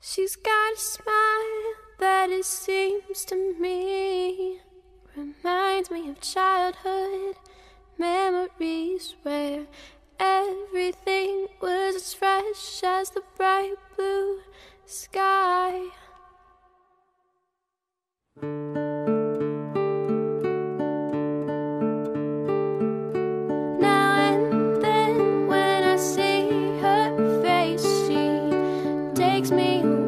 She's got a smile that it seems to me reminds me of childhood memories where everything was as fresh as the bright blue sky. Now and then when I see her face, she takes me away.